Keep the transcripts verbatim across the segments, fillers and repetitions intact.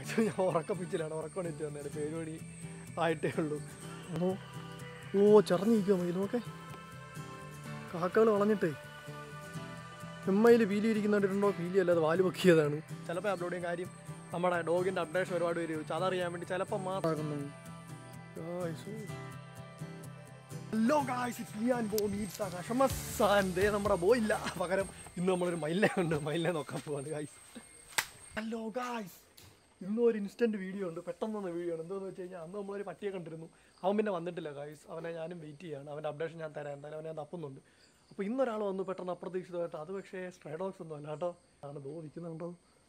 Actually ഞാൻ ഉറക്കപ്പിച്ചിലാണ്, ഉറക്കം എണീറ്റ് വന്നത്. ഇപ്പോൾ ഏഴ് മണി ആയിട്ടേ ഉള്ളൂ. ഓ ഓ ചെറഞ്ഞിരിക്കുമോ മയിൽ? നോക്കെ കാക്കകൾ വളഞ്ഞിട്ടേ എമ്മയിൽ പീലി ഇരിക്കുന്നുണ്ടോ? പീലി അല്ലാതെ വാല് പൊക്കിയതാണ്. ചിലപ്പോൾ അപ്ലോഡ് ചെയ്യും. കാര്യം നമ്മുടെ ഡോഗിൻ്റെ അപ്ഡേഷൻ ഒരുപാട് പേര് ചോദിച്ചു, അതറിയാൻ വേണ്ടി ചിലപ്പോൾ മാത്രമാകുന്നു. Hello guys, it's me and ബോ മീറ്റ്സ് കഷമസ് ആൻഡ് ദേ നമ്മുടെ ബോ ഇല്ല, പകരം ഇന്ന് നമ്മളൊരു മയിലിനെ ഉണ്ട്, മയിലിനെ നോക്കാൻ പോവാണ് ഗായ്സ്. ഹലോ ഗായ്സ്, ഇന്നും ഒരു ഇൻസ്റ്റൻറ്റ് വീഡിയോ ഉണ്ട്, പെട്ടെന്നൊന്ന് വീഡിയോ ഉണ്ട്. എന്താണെന്ന് വെച്ച് കഴിഞ്ഞാൽ അന്ന് നമ്മളൊരു പട്ടിയെ കണ്ടിരുന്നു, അവൻ പിന്നെ വന്നിട്ടില്ല ഗായ്സ്. അവനെ ഞാനും വെയിറ്റ് ചെയ്യാണ്, അവൻ്റെ അപ്ഡേഷൻ ഞാൻ തരാം, എന്തായാലും അവനെ ഞാൻ തപ്പുന്നുണ്ട്. അപ്പോൾ ഇന്നൊരാൾ വന്നു പെട്ടെന്ന് അപ്രതീക്ഷിതമായിട്ട്. അത് പക്ഷേ സ്ട്രേ ഡോഗ്സ് ഒന്നും അല്ല കേട്ടോ, ആണ് ദോ നിൽക്കുന്നുണ്ടോ,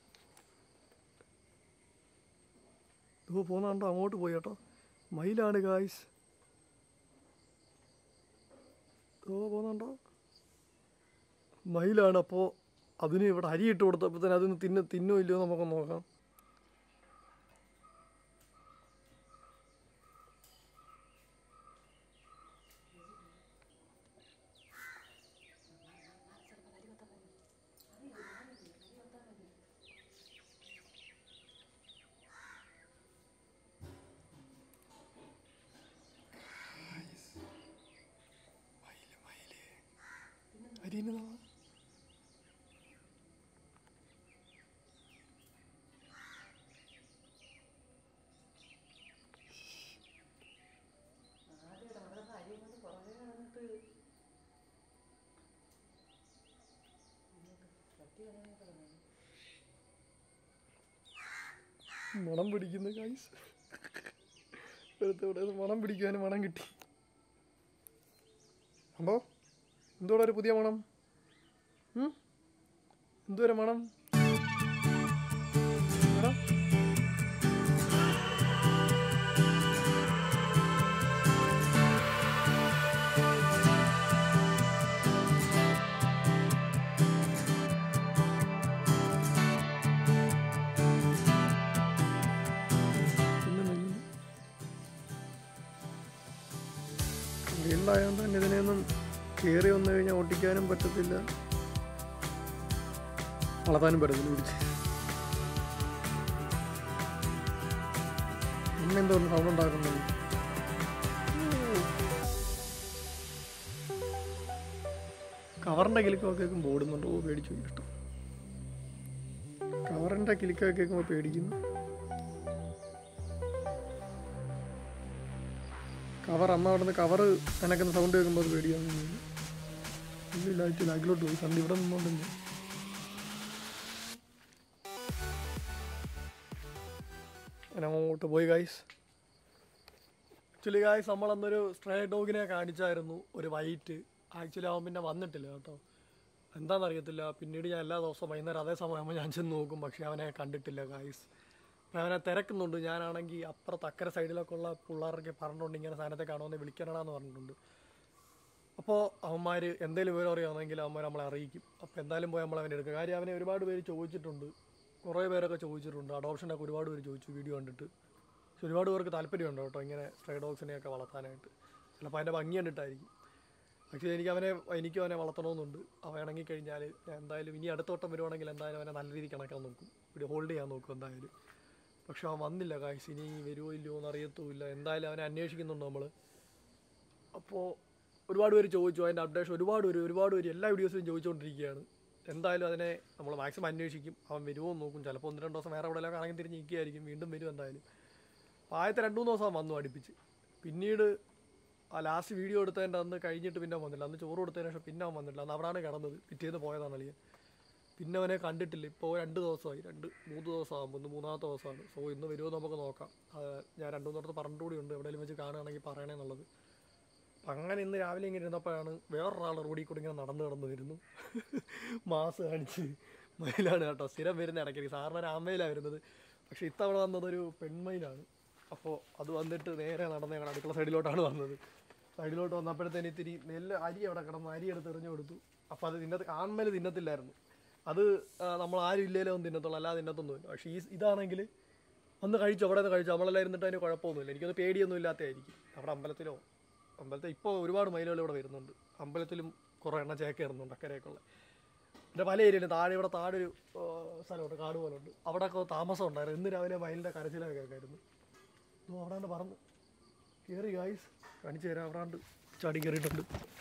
ദോ പോകുന്നുണ്ടോ, അങ്ങോട്ട് പോയി കേട്ടോ, മയിലാണ് ഗായ്സ്. ദോ പോകുന്നുണ്ടോ, മയിലാണ്. അപ്പോൾ അതിന് ഇവിടെ അരി ഇട്ട് കൊടുത്തപ്പോൾ തന്നെ അതിന് തിന്ന തിന്നോ ഇല്ലയോ നമുക്കൊന്ന് നോക്കാം. അരിന് മണം പിടിക്കുന്ന ഗൈസ്, വെറുതെ മണം പിടിക്കാനും മണം കിട്ടി. അപ്പോൾ എന്തോടെ ഒരു പുതിയ മണം, എന്തോരം മണം വീട്ടിലായതുകൊണ്ട് തന്നെ ഇതിനെയൊന്നും കയറി വന്നു കഴിഞ്ഞാൽ ഓട്ടിക്കാനും പറ്റത്തില്ല, വളർത്താനും പറ്റത്തില്ല. പിടിച്ച് പിന്നെ എന്തോന്ന് സൗണ്ട് ഉണ്ടാക്കുന്നത്. കവറിൻ്റെ കിലുക്കൊക്കെ കേൾക്കുമ്പോൾ ഓടുന്നുണ്ടോ, പേടിച്ചു ഇഷ്ടം. കവറിൻ്റെ കിലുക്കൊക്കെ കേൾക്കുമ്പോൾ പേടിക്കുന്നു. കവർ അമ്മ അവിടെ നിന്ന് കവർ കണക്കുന്ന സൗണ്ട് കേൾക്കുമ്പോൾ അത് പേടിയാന്ന് ഇല്ലായിട്ട് ലാഗിലോട്ട് പോയി. കണ്ട് ഇവിടെ നിന്നോണ്ടെങ്കിൽ അങ്ങോട്ട് പോയി ഗായ്സ്. ആക്ച്വലി ഗായ്സ് നമ്മളന്നൊരു സ്ട്രേ ഡോഗിനെ കാണിച്ചായിരുന്നു, ഒരു വൈറ്റ്. ആക്ച്വലി അവൻ പിന്നെ വന്നിട്ടില്ല കേട്ടോ, എന്താണെന്നറിയത്തില്ല. പിന്നീട് ഞാൻ എല്ലാ ദിവസവും വൈകുന്നേരം അതേ സമയമാകുമ്പോൾ ഞാൻ ചെന്ന് നോക്കും, പക്ഷേ അവനെ കണ്ടിട്ടില്ല ഗായ്സ്. അവനെ തിരക്കുന്നുണ്ട്. ഞാനാണെങ്കിൽ അപ്പുറത്ത് അക്കരെ സൈഡിലൊക്കെ ഉള്ള പിള്ളേർക്ക് പറഞ്ഞിട്ടുണ്ട് ഇങ്ങനെ സാധനത്തെ കാണുമെന്ന് വിളിക്കണമെന്ന് പറഞ്ഞിട്ടുണ്ട്. അപ്പോൾ അവന്മാർ എന്തെങ്കിലും വിവരം അറിയാമെങ്കിൽ അവന്മാർ നമ്മളെ അറിയിക്കും. അപ്പോൾ എന്തായാലും പോയി നമ്മൾ അവനെ എടുക്കുക. കാര്യം അവനെ ഒരുപാട് പേര് ചോദിച്ചിട്ടുണ്ട്, കുറേ പേരൊക്കെ ചോദിച്ചിട്ടുണ്ട്, അഡോപ്ഷനൊക്കെ ഒരുപാട് പേര് ചോദിച്ചു വീഡിയോ കണ്ടിട്ട്. പക്ഷെ ഒരുപാട് പേർക്ക് താല്പര്യമുണ്ട് കേട്ടോ ഇങ്ങനെ സ്ട്രേ ഡോഗ്സിനെയൊക്കെ വളർത്താനായിട്ട്. ചിലപ്പോൾ അതിൻ്റെ ഭംഗി കണ്ടിട്ടായിരിക്കും. പക്ഷേ എനിക്ക് അവനെ എനിക്കും അവനെ വളർത്തണമെന്നുണ്ട്. അവൻ ഇണങ്ങിക്കഴിഞ്ഞാൽ ഞാൻ എന്തായാലും ഇനി അടുത്തോട്ടം വരുവാണെങ്കിൽ എന്തായാലും അവനെ നല്ല രീതിക്ക് കണക്കാൻ നോക്കും, വീഡിയോ ഹോൾഡ് ചെയ്യാൻ നോക്കും എന്തായാലും. പക്ഷെ അവൻ വന്നില്ല ഗായ്സ്, ഇനി വരുമോ ഇല്ലയോ എന്ന് അറിയത്തുമില്ല. എന്തായാലും അവനെ അന്വേഷിക്കുന്നുണ്ട് നമ്മൾ. അപ്പോൾ ഒരുപാട് പേര് ചോദിച്ചു അതിൻ്റെ അപ്ഡേഷൻ, ഒരുപാട് പേര് ഒരുപാട് പേര് എല്ലാ വീഡിയോസിലും ചോദിച്ചുകൊണ്ടിരിക്കുകയാണ്. എന്തായാലും അതിനെ നമ്മൾ മാക്സിമം അന്വേഷിക്കും, അവൻ വരുമോ എന്ന് നോക്കും. ചിലപ്പോൾ ഒന്ന് രണ്ട് ദിവസം വേറെ എവിടെയെല്ലാം കറങ്ങി തിരിഞ്ഞ് നിൽക്കുകയായിരിക്കും, വീണ്ടും വരും എന്തായാലും. അപ്പോൾ ആദ്യത്തെ രണ്ട് മൂന്ന് ദിവസം വന്നു അടുപ്പിച്ച്. പിന്നീട് ആ ലാസ്റ്റ് വീഡിയോ എടുത്തതിൻ്റെ അന്ന് കഴിഞ്ഞിട്ട് പിന്നെ വന്നില്ല, അന്ന് ചോറ് കൊടുത്തതിന് ശേഷം പിന്നെ അവൻ വന്നില്ല. അന്ന് അവിടെയാണ് കിടന്നത്, പിറ്റേന്ന് പോയതാണ് അളിയൻ. പിന്നെ അവനെ കണ്ടിട്ടില്ല. ഇപ്പോൾ രണ്ട് ദിവസമായി, രണ്ട് മൂന്ന് ദിവസമാകുമ്പോൾ ഇന്ന് മൂന്നാമത്തെ ദിവസമാണ്. സോ ഇന്ന് വരുമോ നമുക്ക് നോക്കാം. ഞാൻ രണ്ട് മൂന്നിടത്ത് പറഞ്ഞിട്ടുകൂടി ഉണ്ട്, എവിടെയെങ്കിലും വെച്ച് കാണുകയാണെങ്കിൽ പറയണമെന്നുള്ളത്. അങ്ങനെ ഇന്ന് രാവിലെ ഇങ്ങനെ ഇരുന്നപ്പോഴാണ് വേറൊരാൾ റോഡിൽ കൂടി ഇങ്ങനെ നടന്നു കിടന്നു വരുന്നു, മാസ് കാണിച്ച്. മയിലാണ് കേട്ടോ, സ്ഥിരം വരുന്ന ഇടയ്ക്ക്. സാറിന് രാമയിലാണ് വരുന്നത്, പക്ഷേ ഇത്തവണ വന്നതൊരു പെൺമയിലാണ്. അപ്പോൾ അത് വന്നിട്ട് നേരെ നടന്ന് ഞങ്ങൾ അടുക്കള സൈഡിലോട്ടാണ് വന്നത്. സൈഡിലോട്ട് വന്നപ്പോഴത്തേന് ഇത്തിരി നെല്ല് അരി അവിടെ കിടന്ന് അരി എടുത്ത് എറിഞ്ഞു കൊടുത്തു. അപ്പോൾ അത് തിന്നത്ത് ആൺമേൽ തിന്നത്തില്ലായിരുന്നു. അത് നമ്മൾ ആരും ഇല്ലേലോ ഒന്ന് തിന്നത്തുള്ളൂ, അല്ലാതെ തിന്നത്തൊന്നുമില്ല. പക്ഷേ ഈ ഇതാണെങ്കിൽ ഒന്ന് കഴിച്ചു, അവിടെ നിന്ന് കഴിച്ചു, നമ്മളെല്ലാം ഇരുന്നിട്ട് അതിന് കുഴപ്പമൊന്നുമില്ല. എനിക്കത് പേടിയൊന്നും ഇല്ലാത്തതായിരിക്കും. അവിടെ അമ്പലത്തിലോ അമ്പലത്തിൽ ഇപ്പോൾ ഒരുപാട് മയിലുകൾ ഇവിടെ വരുന്നുണ്ട്. അമ്പലത്തിലും കുറേ എണ്ണം ചേക്കേറുന്നുണ്ട് അക്കരയൊക്കെയുള്ള. എൻ്റെ പല ഏരിയയിലും താഴെ ഇവിടെ താഴെ ഒരു സ്ഥലമുണ്ട്, കാട് പോലെ ഉണ്ട്. അവിടെയൊക്കെ താമസം ഉണ്ടായിരുന്നു. ഇന്ന് രാവിലെ മയിലിൻ്റെ കരച്ചിലൊക്കെ കേൾക്കായിരുന്നു. അപ്പോൾ അവിടെ പറന്ന് കയറി ഗായ്സ്, കാണിച്ചു തരാം. അവിടെ ചാടി കയറിയിട്ടുണ്ട്.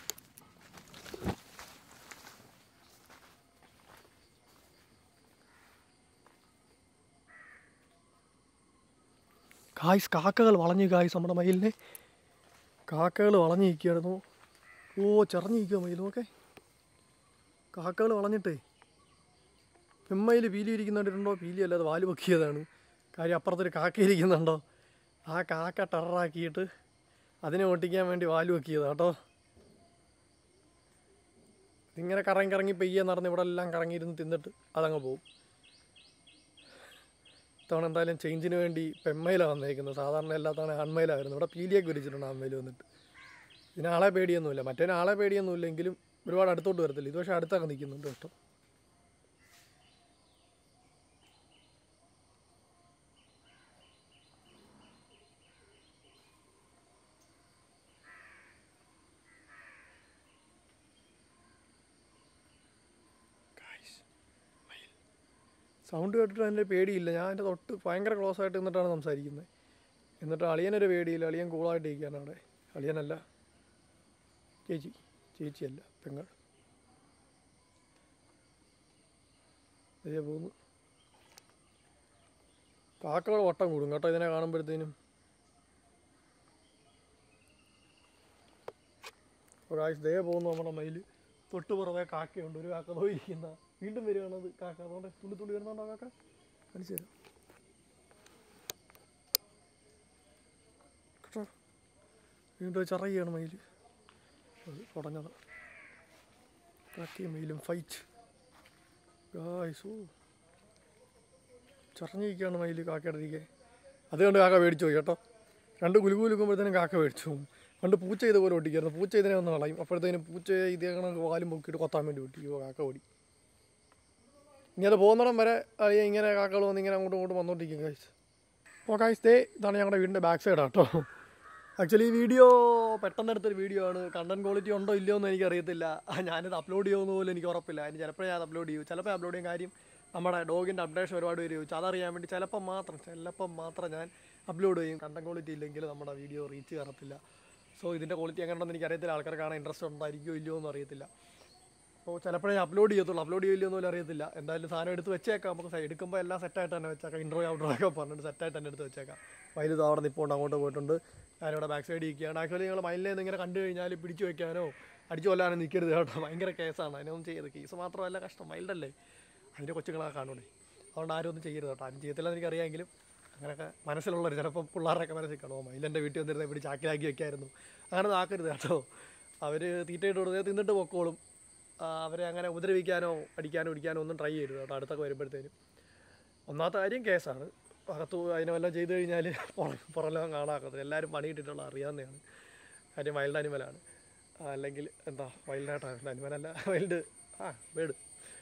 ഗായ്സ് കാക്കകൾ വളഞ്ഞു ഗായ്സ്, നമ്മുടെ മയിലിനെ കാക്കകൾ വളഞ്ഞു നിൽക്കുകയായിരുന്നു. ഓ ചെറഞ്ഞു നിൽക്കുക മയിൽ, നോക്കേ കാക്കകൾ വളഞ്ഞിട്ടേ. പെമ്മയിൽ പീലി ഇരിക്കുന്നുണ്ടോ? പീലി അല്ലാതെ വാല് പൊക്കിയതാണ്. കാര്യം അപ്പുറത്തൊരു കാക്ക ഇരിക്കുന്നുണ്ടോ? ആ കാക്ക ടെററാക്കിയിട്ട് അതിനെ ഓട്ടിക്കാൻ വേണ്ടി വാല് പൊക്കിയതാണ് കേട്ടോ. ഇങ്ങനെ കറങ്ങി കറങ്ങി പെയ്യെ നടന്ന് ഇവിടെ എല്ലാം കറങ്ങിയിരുന്ന് തിന്നിട്ട് അതങ്ങ് പോവും. ഇത്തവണ എന്തായാലും ചേഞ്ചിന് വേണ്ടി പെമ്മയിലാണ് വന്നേക്കുന്നത്. സാധാരണ എല്ലാ തവണ ആൺമയിലായിരുന്നു. ഇവിടെ പീലിയൊക്കെ വിരിച്ചിട്ടുണ്ട് ആൺമയിൽ വന്നിട്ട്. ഇതിനാളെ പേടിയൊന്നുമില്ല, മറ്റേനാളെ പേടിയൊന്നുമില്ല എങ്കിലും ഒരുപാട് അടുത്തോട്ട് വരത്തില്ല. ഇത് പക്ഷേ അടുത്തൊക്കെ നിൽക്കുന്നുണ്ട് കേട്ടോ. സൗണ്ട് കേട്ടിട്ട് അതിൻ്റെ പേടിയില്ല. ഞാൻ എൻ്റെ തൊട്ട് ഭയങ്കര ക്ലോസ് ആയിട്ട് നിന്നിട്ടാണ് സംസാരിക്കുന്നത്. എന്നിട്ട് അളിയനൊരു പേടിയില്ല. അളിയൻ കൂളായിട്ട് ഇരിക്കുകയാണ് അവിടെ. അളിയനല്ല, ചേച്ചി ചേച്ചിയല്ല പെങ്ങൾ. അതേ പോകുന്നു. കാക്കകൾ വട്ടം കൂടും കേട്ടോ ഇതിനെ കാണുമ്പോഴത്തേനും. ഒരാഴ്ച ദേ പോകുന്നു നമ്മുടെ മയിൽ. തൊട്ട് പുറമെ കാക്കയുണ്ട്. ഒരു കാക്ക പോയിരിക്കുന്ന വീണ്ടും വരികയാണത് കാക്ക. അതുകൊണ്ട് തുള്ളി തുള്ളി വരുന്നുണ്ടോ കാക്ക? കാണിച്ചു തരാം കേട്ടോ. വീണ്ടും ചെറിയാണ് മയിൽ. അത് തുടങ്ങത് കാക്കയും മയിലും ഫൈറ്റ് ഗായ്സ്. ഓ ചറഞ്ഞിരിക്കുകയാണ് മയിൽ കാക്കയുടെ ഇരിക്കെ. അതുകൊണ്ട് കാക്ക മേടിച്ചു പോയി കേട്ടോ. രണ്ട് കുലുകുലുക്കുമ്പോഴത്തേനും കാക്ക മേടിച്ചു പോകും. പണ്ട് പൂച്ച ഇതുപോലെ ഒട്ടിക്കായിരുന്നു. പൂച്ച ഇതിനെ ഒന്ന് കളയും. അപ്പോഴത്തേനും പൂച്ച ഇതേ വാലും പൊക്കിയിട്ട് കൊത്താൻ വേണ്ടി ഒട്ടിക്കുമോ കാക്ക ഓടി. ഇനി അത് പോകുന്നിടം വരെ അറിയാം ഇങ്ങനെ കാക്കകൾ വന്ന് ഇങ്ങനെ അങ്ങോട്ടും ഇങ്ങോട്ടും വന്നോണ്ടിരിക്കും ഗൈസ്. അപ്പോൾ ഗൈസ് ദേ ഇതാണ് ഞങ്ങളുടെ വീടിൻ്റെ ബാക്ക് സൈഡാണ് കേട്ടോ. ആക്ച്വലി ഈ വീഡിയോ പെട്ടെന്ന് എടുത്തൊരു വീഡിയോ ആണ്. കണ്ടന്റ് ക്വാളിറ്റി ഉണ്ടോ ഇല്ലയോ എന്ന് എനിക്കറിയത്തില്ല. ഞാനിത് അപ്ലോഡ് ചെയ്യുമെന്ന് പോലും എനിക്ക് ഉറപ്പില്ല. അതിന് ചിലപ്പോൾ ഞാൻ അപ്ലോഡ് ചെയ്യും, ചിലപ്പോൾ അപ്ലോഡ് ചെയ്യും. കാര്യം നമ്മുടെ ഡോഗിൻ്റെ അപ്ഡേഷൻ ഒരുപാട് പേര് ചോദിച്ചു. അതറിയാൻ വേണ്ടി ചിലപ്പം മാത്രം ചിലപ്പം മാത്രം ഞാൻ അപ്ലോഡ് ചെയ്യും. കണ്ടന്റ് ക്വാളിറ്റി ഇല്ലെങ്കിൽ നമ്മുടെ വീഡിയോ റീച്ച് കയറത്തില്ല. സോ ഇതിൻ്റെ ക്വാളിറ്റി എങ്ങനെയുണ്ടെന്ന് എനിക്കറിയത്തില്ല. ആൾക്കാർ കാണാൻ ഇൻട്രസ്റ്റ് ഉണ്ടായിരിക്കുമോ ഇല്ലയോ എന്ന് അറിയത്തില്ല. അപ്പോൾ ചിലപ്പോഴേ അപ്ലോഡ് ചെയ്യത്തുള്ളൂ. അപ്ലോഡ് ചെയ്യില്ലയോ എന്ന് പോലും അറിയത്തില്ല. എന്തായാലും സാധനം എടുത്ത് വെച്ചേക്കാം. നമുക്ക് എടുക്കുമ്പോൾ എല്ലാം സെറ്റായിട്ട് തന്നെ വെച്ചേക്കാം. ഇൻട്രോ ഔട്ട്രോ ഒക്കെ പറഞ്ഞിട്ട് സെറ്റായിട്ട് തന്നെ എടുത്ത് വെച്ചേക്കാം. മയിൽ അവിടെ നിൽപ്പുണ്ട്, അങ്ങോട്ട് പോയിട്ടുണ്ട്. ഞാനിവിടെ ബാക്ക് സൈഡ് ഇരിക്കുകയാണ്. ആക്ച്വലി നിങ്ങൾ മയിലിനെ ഇങ്ങനെ കണ്ടു കഴിഞ്ഞാൽ പിടിച്ചു വയ്ക്കാനോ അടിച്ചു കൊല്ലാനോ നിൽക്കരുത് കേട്ടോ. ഭയങ്കര കേസാണ്. അതിനൊന്നും ചെയ്യരുത്. കേസ് മാത്രമല്ല കഷ്ടം. മയിലല്ലേ അതിൻ്റെ കൊച്ചുങ്ങളൊക്കെ കാണൂടെ. അതുകൊണ്ട് ആരും ഒന്നും ചെയ്യരുത് കേട്ടോ. ആരും ചെയ്യത്തില്ലെന്ന് എനിക്കറിയാമെങ്കിലും അങ്ങനെയൊക്കെ മനസ്സിലുള്ളവർ ചിലപ്പോൾ പിള്ളേരൊക്കെ മനസ്സിൽ കാണുമോ മയിലെൻ്റെ വീട്ടിൽ വന്നിരുന്നത് പിടി ചാക്കിലാക്കി വയ്ക്കായിരുന്നു. അങ്ങനെ ആക്കരുത് കേട്ടോ. അവർ തീറ്റയിട്ട് കൊടുത്തേ തിന്നിട്ട് പൊക്കോളും. അവരെ അങ്ങനെ ഉപദ്രവിക്കാനോ അടിക്കാനോ ഇടിക്കാനോ ഒന്നും ട്രൈ ചെയ്യരുത് കേട്ടോ. അടുത്തൊക്കെ വരുമ്പോഴത്തേനും ഒന്നാമത്തെ കാര്യം കേസാണ്. അകത്ത് അതിനെ വല്ലതും ചെയ്ത് കഴിഞ്ഞാൽ പുറലോകം കാണാക്കത്തില്ല. എല്ലാവരും പണിയിട്ടിട്ടുള്ള അറിയാവുന്നതാണ്. കാര്യം വൈൽഡ് അനിമലാണ്. അല്ലെങ്കിൽ എന്താ വൈൽഡായിട്ടാണ് അനിമലല്ല വൈൽഡ് ആ ബേഡ്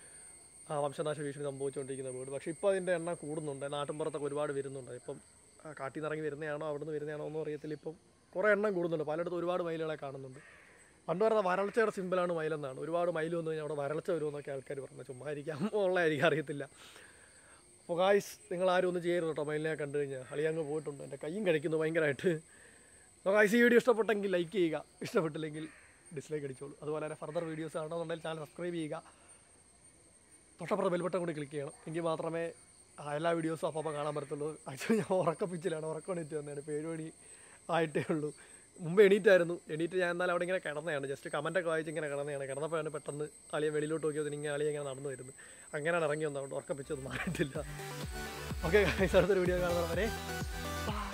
ആ വംശനാശ ഭീഷണി സംഭവിച്ചുകൊണ്ടിരിക്കുന്ന ബേഡ്. പക്ഷേ ഇപ്പോൾ അതിൻ്റെ എണ്ണം കൂടുന്നുണ്ട്. നാട്ടിൻപുറത്തൊക്കെ ഒരുപാട് വരുന്നുണ്ട്. ഇപ്പം കാട്ടിൽ നിന്ന് ഇറങ്ങി വരുന്നതാണോ അവിടെ നിന്ന് വരുന്നതാണോ ഒന്നും അറിയത്തില്ല. ഇപ്പം കുറേ എണ്ണം കൂടുന്നുണ്ട്. പലയിടത്തും ഒരുപാട് മയിലുകളെ കാണുന്നുണ്ട്. പണ്ട് പറയുന്നത് വരൾച്ചയുടെ സിമ്പിളാണ് മയിലെന്നാണ്. ഒരുപാട് മയിൽ വന്നു കഴിഞ്ഞാൽ അവിടെ വരൾച്ച വരുമെന്നൊക്കെ ആൾക്കാർ പറഞ്ഞു. ചുമ്മാ ഇരിക്കാം ഉള്ളതായിരിക്കും, അറിയത്തില്ല. അപ്പോൾ ഗായ്സ് നിങ്ങൾ ആരും ഒന്നും ചെയ്യരുത് കേട്ടോ. മയിലിനെ കണ്ടു കഴിഞ്ഞാൽ അളിയങ്ങ് പോയിട്ടുണ്ട്. എൻ്റെ കയ്യും കഴിക്കുന്നു ഭയങ്കരമായിട്ട്. അപ്പോൾ ഗായ്സ് ഈ വീഡിയോ ഇഷ്ടപ്പെട്ടെങ്കിൽ ലൈക്ക് ചെയ്യുക, ഇഷ്ടപ്പെട്ടില്ലെങ്കിൽ ഡിസ്ലൈക്ക് അടിച്ചോളൂ. അതുപോലെ തന്നെ ഫർദർ വീഡിയോസ് ആണെന്നുണ്ടെങ്കിൽ ചാനൽ സബ്സ്ക്രൈബ് ചെയ്യുക. തൊട്ടപ്പുറത്ത് ബെൽ ബട്ടൺ കൂടി ക്ലിക്ക് ചെയ്യണം. എങ്കിൽ മാത്രമേ എല്ലാ വീഡിയോസും അപ്പോൾ അപ്പോൾ കാണാൻ പറ്റത്തുള്ളൂ. ആക്ച്വലി ഞാൻ ഉറക്കപ്പിച്ചിലാണ്. ഉറക്കം എണീറ്റ് വന്നതാണ്. ഇപ്പോൾ ഏഴ് മണി ആയിട്ടേ ഉള്ളൂ. മുമ്പ് എണീറ്റായിരുന്നു. എണീറ്റ് ഞാൻ എന്നാലും അവിടെ ഇങ്ങനെ കിടന്നതാണ്. ജസ്റ്റ് കമൻറ്റൊക്കെ വായിച്ച് ഇങ്ങനെ കിടന്നതാണ്. കിടന്നപ്പോഴാണ് പെട്ടെന്ന് അളിയെ വെളിയിലോട്ട് നോക്കിയത്. ഇങ്ങനെ അളിയെ ഇങ്ങനെ നടന്നു വരുന്നത്. അങ്ങനെയാണ് ഇറങ്ങി വന്നത്. അവിടെ ഉറക്കപ്പിച്ചത് മാറിയിട്ടില്ല. ഓക്കെ, അടുത്തൊരു വീഡിയോ കാണുന്നവരെ